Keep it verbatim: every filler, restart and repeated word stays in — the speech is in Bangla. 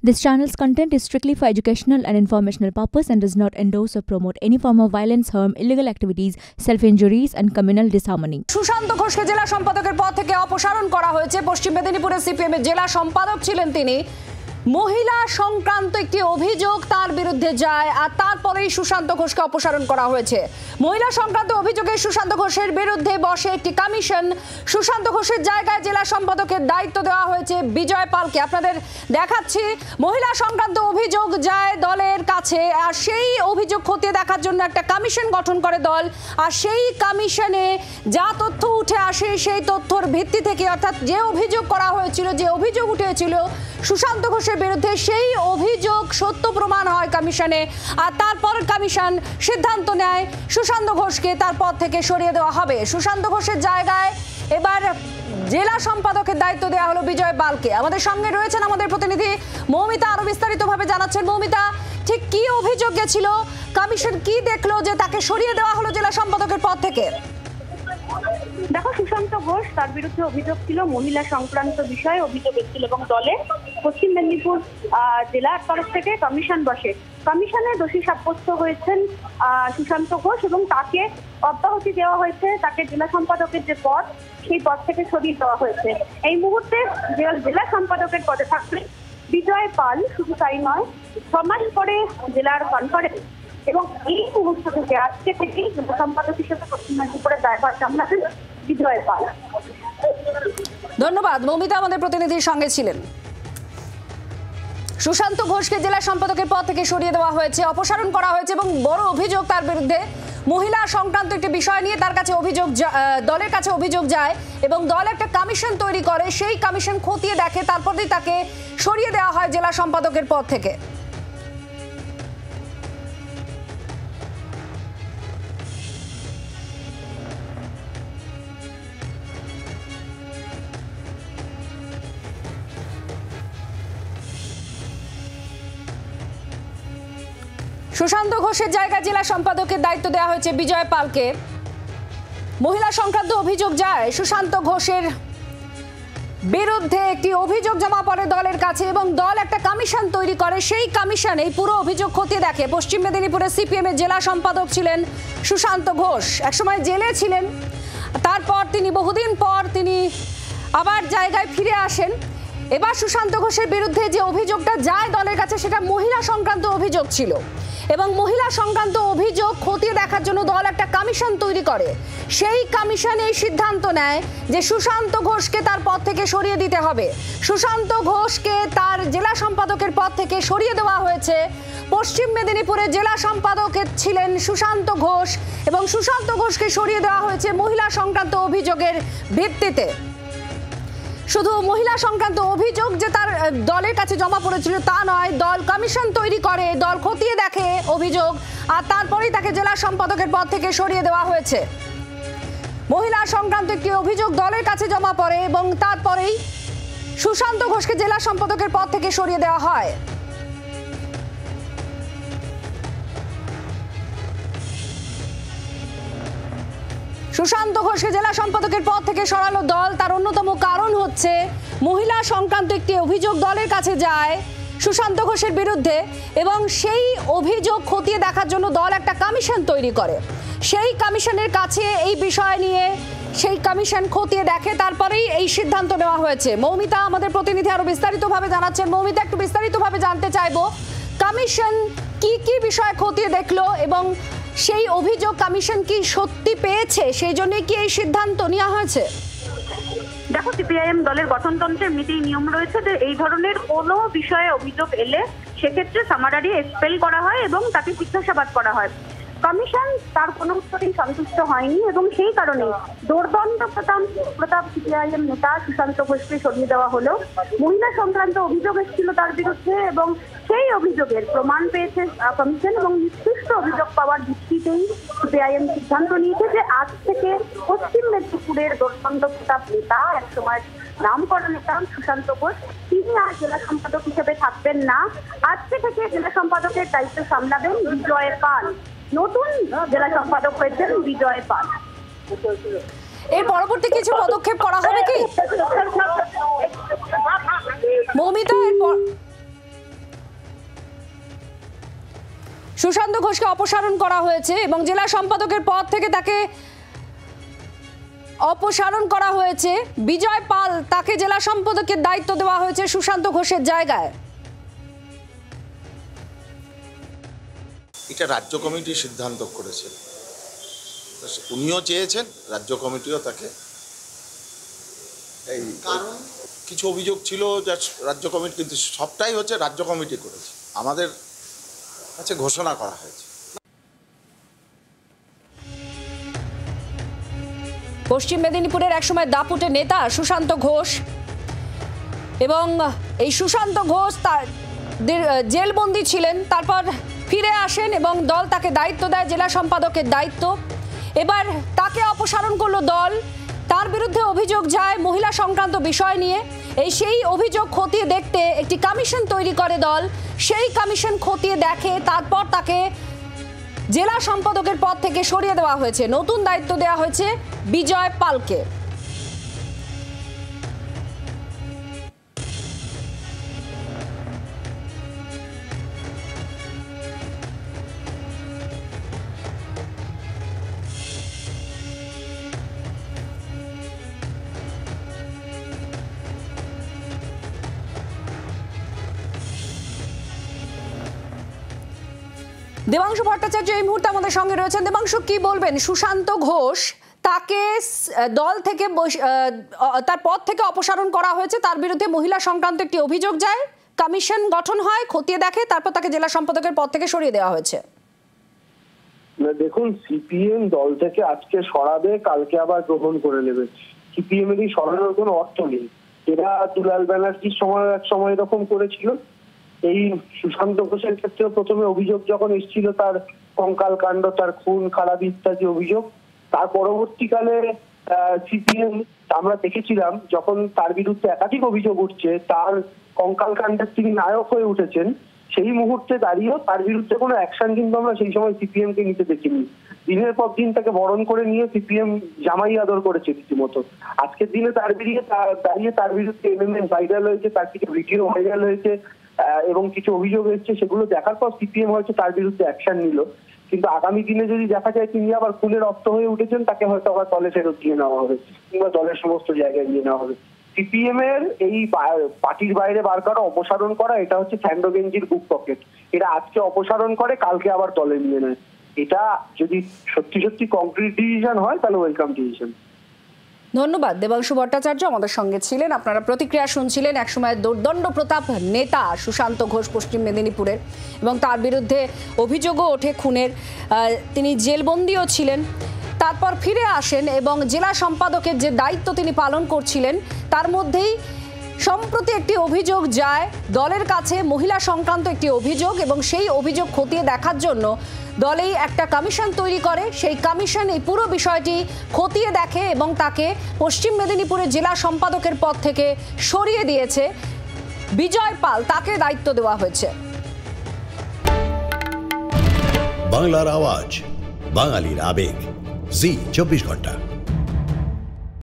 This channel's content is strictly for educational and informational purpose and does not endorse or promote any form of violence, harm, illegal activities, self-injuries and communal disharmony. Sushant ঘোষকে জেলা সম্পাদকের পদ থেকে অপসারণ করা হয়েছে। পশ্চিম মেদিনীপুরের সিপিএম এর জেলা সম্পাদক ছিলেন তিনি। মহিলা সংক্রান্ত একটি অভিযোগ তার বিরুদ্ধে যায় আর তারপরেই সুশান্ত ঘোষকে অপসারণ করা হয়েছে। মহিলা সংক্রান্ত অভিযোগে সুশান্ত ঘোষের বিরুদ্ধে বসে একটি কমিশন। সুশান্ত ঘোষের জায়গায় জেলা সম্পাদকের দায়িত্ব দেওয়া হয়েছে বিজয় পালকে। আপনাদের দেখাচ্ছি, মহিলা সংক্রান্ত অভিযোগ যায় দলের কাছে আর সেই অভিযোগ খতিয়ে দেখার জন্য একটা কমিশন গঠন করে দল। আর সেই কমিশনে যা তথ্য উঠে আসে সেই তথ্যর ভিত্তি থেকে, অর্থাৎ যে অভিযোগ করা হয়েছিল, যে অভিযোগ উঠেছিল সুশান্ত ঘোষের বিরুদ্ধে, সেই অভিযোগ সত্য প্রমাণ হয় কমিশনে। আর তারপর কমিশন সিদ্ধান্ত নেয় সুশান্ত ঘোষকে তার পদ থেকে সরিয়ে দেওয়া হবে। সুশান্ত ঘোষের জায়গায় এবার জেলা সম্পাদকের দায়িত্ব দেওয়া হলো বিজয় পালকে। আমাদের সঙ্গে রয়েছেন আমাদের প্রতিনিধি মৌমিতা, আরো বিস্তারিতভাবে জানাচ্ছেন। মৌমিতা, ঠিক কি অভিযোগ গেছিল, কমিশন কি দেখলো যে তাকে সরিয়ে দেওয়া হলো জেলা সম্পাদকের পদ থেকে? দেখো, সুশান্ত ঘোষ, তার বিরুদ্ধে অভিযোগ ছিল মহিলা সংক্রান্ত বিষয়ে অভিযোগ এসেছিল এবং দলে পশ্চিম মেদিনীপুর জেলার তরফ থেকে কমিশন বসে। কমিশনে দোষী সাব্যস্ত হয়েছেন সুশান্ত ঘোষ এবং তাকে অব্যাহতি দেওয়া হয়েছে। তাকে জেলা সম্পাদকের যে পদ, সেই পদ থেকে সরিয়ে দেওয়া হয়েছে। এই মুহূর্তে জেলা সম্পাদকের পদে থাকবে বিজয় পাল। শুধু তাই নয়, ছ মাস পরে জেলার কনফারেন্স এবং এই মুহূর্ত থেকে আজকে থেকেই জেলা সম্পাদক হিসেবে পশ্চিম মেদিনীপুরের দায়ভার সামলাবেন বিজয় পাল। ধন্যবাদ মৌমিতা, আমাদের প্রতিনিধির সঙ্গে ছিলেন। সুশান্ত ঘোষকে জেলা সম্পাদকের পদ থেকে সরিয়ে দেওয়া হয়েছে, অপসারণ করা হয়েছে এবং বড় অভিযোগ তার বিরুদ্ধে। মহিলা সংক্রান্ত একটি বিষয় নিয়ে তার কাছে অভিযোগ, দলের কাছে অভিযোগ যায় এবং দল একটা কমিশন তৈরি করে। সেই কমিশন খতিয়ে দেখে, তারপরেই তাকে সরিয়ে দেওয়া হয় জেলা সম্পাদকের পদ থেকে। সুশান্ত ঘোষের জায়গায় জেলা সম্পাদকের দায়িত্ব দেওয়া হয়েছে বিজয় পালকে। মহিলা সংক্রান্ত অভিযোগ যায় সুশান্ত ঘোষের বিরুদ্ধে, একটি অভিযোগ জমা পড়ে দলের কাছে এবং দল একটা কমিশন তৈরি করে। সেই কমিশন এই পুরো অভিযোগ খতিয়ে দেখে। পশ্চিম মেদিনীপুরের সিপিএম এর জেলা সম্পাদক ছিলেন সুশান্ত ঘোষ। একসময় জেলে ছিলেন, তারপর তিনি বহুদিন পর তিনি আবার জায়গায় ফিরে আসেন। এবার সুশান্ত ঘোষের বিরুদ্ধে যে অভিযোগটা যায় দলের কাছে, সেটা মহিলা সংক্রান্ত অভিযোগ ছিল এবং মহিলা সংক্রান্ত অভিযোগ খতিয়ে দেখার জন্য দল একটা কমিশন তৈরি করে। সেই কমিশন এই সিদ্ধান্ত নেয় যে সুশান্ত ঘোষকে তার পদ থেকে সরিয়ে দিতে হবে। সুশান্ত ঘোষকে তার জেলা সম্পাদকের পদ থেকে সরিয়ে দেওয়া হয়েছে। পশ্চিম মেদিনীপুরের জেলা সম্পাদকের ছিলেন সুশান্ত ঘোষ এবং সুশান্ত ঘোষকে সরিয়ে দেওয়া হয়েছে মহিলা সংক্রান্ত অভিযোগের ভিত্তিতে। শুধু মহিলা সংক্রান্ত অভিযোগ যে তার দলের কাছে জমা পড়েছিল তা নয়, দল কমিশন তৈরি করে, দল খতিয়ে দেখে অভিযোগ আর তারপরেই তাকে জেলা সম্পাদকের পদ থেকে সরিয়ে দেওয়া হয়েছে। মহিলা সংক্রান্ত একটি অভিযোগ দলের কাছে জমা পড়ে এবং তারপরেই সুশান্ত ঘোষকে জেলা সম্পাদকের পদ থেকে সরিয়ে দেওয়া হয়। সুশান্ত ঘোষকে জেলা সম্পাদকের পদ থেকে সরালো দল। তার অন্যতম কারণ হচ্ছে মহিলা সংক্রান্ত একটি অভিযোগ দলের কাছে যায় সুশান্ত ঘোষের বিরুদ্ধে এবং সেই অভিযোগ খতিয়ে দেখার জন্য দল একটা কমিশন তৈরি করে। সেই কমিশনের কাছে এই বিষয় নিয়ে সেই কমিশন খতিয়ে দেখে, তারপরেই এই সিদ্ধান্ত নেওয়া হয়েছে। মৌমিতা, আমাদের প্রতিনিধি আরো বিস্তারিতভাবে জানাচ্ছেন। মৌমিতা, একটু বিস্তারিতভাবে জানতে চাইবো, কমিশন কি কি বিষয় খতিয়ে দেখলো এবং সেই অভিযোগ কমিশন কি সত্যি পেয়েছে, সেই জন্য কি এই সিদ্ধান্ত নেওয়া হয়েছে? দেখো, সিপিআইএম দলের গঠনতন্ত্রের এমনিতেই নিয়ম রয়েছে যে এই ধরনের কোনো বিষয়ে অভিযোগ এলে সেক্ষেত্রে সামারারি এক্সপেল করা হয় এবং তাকে জিজ্ঞাসাবাদ করা হয়। কমিশন তার কোনো উত্তরেই সন্তুষ্ট হয়নি এবং সেই কারণে দোর্দণ্ড প্রতাপ প্রতাপ সিপিআইএম নেতা সুশান্ত ঘোষকে সরিয়ে দেওয়া হলো। মহিলা সংক্রান্ত অভিযোগ এসেছিল তার বিরুদ্ধে এবং সেই অভিযোগের প্রমাণ পেয়েছে কমিশন এবং নির্দিষ্ট অভিযোগ পাওয়ার ভিত্তিতেই সিপিআইএম সিদ্ধান্ত নিয়েছে যে আজ থেকে পশ্চিম মেদিনীপুরের দোর্দণ্ড প্রতাপ নেতা, একসময় নাম করা নেতা সুশান্ত ঘোষ, তিনি আর জেলা সম্পাদক হিসেবে থাকবেন না। আজকে থেকে জেলা সম্পাদকের দায়িত্ব সামলাবেন বিজয় পাল। নতুন জেলা সম্পাদক হয়েছেন বিজয় পাল। এর পরবর্তী কিছু পদক্ষেপ করা হবে কি মৌমিতা? সুশান্ত ঘোষকে অপসারণ করা হয়েছে এবং জেলা সম্পাদকের পদ থেকে তাকে অপসারণ করা হয়েছে। বিজয় পাল তাকে জেলা সম্পাদকের দায়িত্ব দেওয়া হয়েছে সুশান্ত ঘোষের জায়গায়। এটা রাজ্য কমিটি সিদ্ধান্ত করেছে, উনিও চেয়েছেন, রাজ্য কমিটিও তাকে এই কারণ কিছু অভিযোগ ছিল যা রাজ্য কমিটি, কিন্তু সবটাই হচ্ছে রাজ্য কমিটি করেছে, আমাদের কাছে ঘোষণা করা হয়েছে। পশ্চিম মেদিনীপুরের একসময় দাপুটে নেতা সুশান্ত ঘোষ, এবং এই সুশান্ত ঘোষ তার জেলবন্দি ছিলেন, তারপর ফিরে আসেন এবং দল তাকে দায়িত্ব দেয়, জেলা সম্পাদকের দায়িত্ব। এবার তাকে অপসারণ করলো দল। তার বিরুদ্ধে অভিযোগ যায় মহিলা সংক্রান্ত বিষয় নিয়ে। এই সেই অভিযোগ খতিয়ে দেখতে একটি কমিশন তৈরি করে দল। সেই কমিশন খতিয়ে দেখে, তারপর তাকে জেলা সম্পাদকের পদ থেকে সরিয়ে দেওয়া হয়েছে। নতুন দায়িত্ব দেওয়া হয়েছে বিজয় পালকে। দেবাংশু ভট্টাচার্য এই মুহূর্তে আমাদের সঙ্গে রয়েছেন। দেবাংশু, কি বলবেন? সুশান্ত ঘোষ তাকে দল থেকে তার পদ থেকে অপসারণ করা হয়েছে, তার বিরুদ্ধে মহিলা সংক্রান্ত একটি অভিযোগ যায়, কমিশন গঠন হয়, খতিয়ে দেখে, তারপর তাকে জেলা সম্পাদকের পদ থেকে সরিয়ে দেওয়া হয়েছে। দেখুন, সিপিএম দল থেকে আজকে সরাবে, কালকে আবার গ্রহণ করে নেবে। সিপিএম এর এই সরানোর কোনো অর্থ নেই। এরা দুলাল ব্যানার্জির সময় এক সময় এরকম করেছিল। এই সুশান্ত ঘোষের ক্ষেত্রে প্রথমে অভিযোগ যখন এসেছিল তার কঙ্কাল কাণ্ড, তার খুন খারাপি ইত্যাদি অভিযোগ, তার পরবর্তীকালে সিপিএম আমরা দেখেছিলাম যখন তার বিরুদ্ধে একাধিক অভিযোগ উঠছে, তার কঙ্কাল কাণ্ডের তিনি নায়ক হয়ে উঠেছেন, সেই মুহূর্তে দাঁড়িয়েও তার বিরুদ্ধে কোনো অ্যাকশন কিন্তু আমরা সেই সময় সিপিএম কে নিতে দেখিনি। দিনের পর দিন তাকে বরণ করে নিয়ে সিপিএম জামাই আদর করেছে রীতিমতো। আজকের দিনে তার বেরিয়ে দাঁড়িয়ে তার বিরুদ্ধে এমএমএস ভাইরাল হয়েছে, তার কিছু ভিডিও ভাইরাল হয়েছে এবং কিছু অভিযোগ এসছে, সেগুলো দেখার পর সিপিএম হয়তো তার বিরুদ্ধে অ্যাকশন নিল। কিন্তু আগামী দিনে যদি দেখা যায় তিনি আবার খুনের রক্ত হয়ে উঠেছেন, তাকে হয়তো আবার দলে ফেরত দিয়ে নেওয়া হবে কিংবা দলের সমস্ত জায়গায় নিয়ে নেওয়া হবে। সিপিএম এর এই পার্টির বাইরে বার করা, অপসারণ করা, এটা হচ্ছে স্যান্ডো গেঞ্জির বুক পকেট। এরা আজকে অপসারণ করে, কালকে আবার দলে নিয়ে নেয়। এটা যদি সত্যি সত্যি কংক্রিট ডিসিশন হয় তাহলে ওয়েলকাম ডিসিশন। ধন্যবাদ। দেবাংশু ভট্টাচার্য আমাদের সঙ্গে ছিলেন। আপনারা প্রতিক্রিয়া শুনছিলেন একসময় দুর্দণ্ড প্রতাপ নেতা সুশান্ত ঘোষ পশ্চিম মেদিনীপুরের, এবং তার বিরুদ্ধে অভিযোগও ওঠে খুনের। তিনি জেলবন্দিও ছিলেন, তারপর ফিরে আসেন এবং জেলা সম্পাদকের যে দায়িত্ব তিনি পালন করছিলেন, তার মধ্যেই সম্প্রতি একটি অভিযোগ যায় দলের কাছে, মহিলা সংক্রান্ত একটি অভিযোগ, এবং সেই অভিযোগ খতিয়ে দেখার জন্য দলেই একটা কমিশন তৈরি করে। সেই কমিশন এই পুরো বিষয়টি খতিয়ে দেখে এবং তাকে পশ্চিম মেদিনীপুরের জেলা সম্পাদকের পদ থেকে সরিয়ে দিয়েছে বিজয় পাল, তাকে দায়িত্ব দেওয়া হয়েছে। বাংলার আওয়াজ, বাঙালির আবেগ, জি চব্বিশ ঘন্টা।